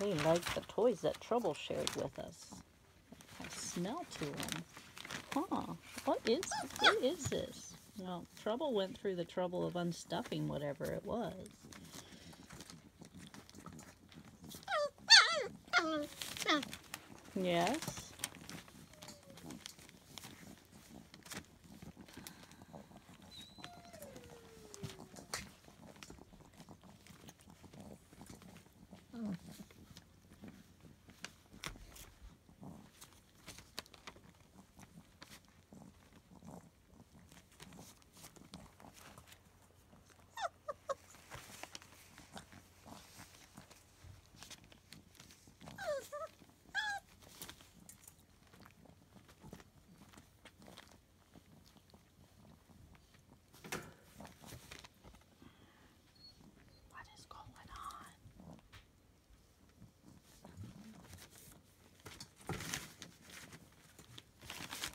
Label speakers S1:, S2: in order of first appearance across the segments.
S1: They like the toys that Trouble shared with us. I smell to them. Huh. What is this? Well, Trouble went through the trouble of unstuffing whatever it was. Yes.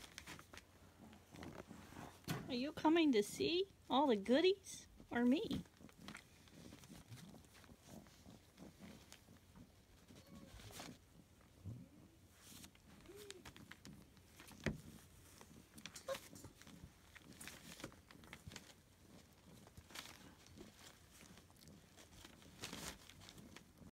S1: Are you coming to see all the goodies or me?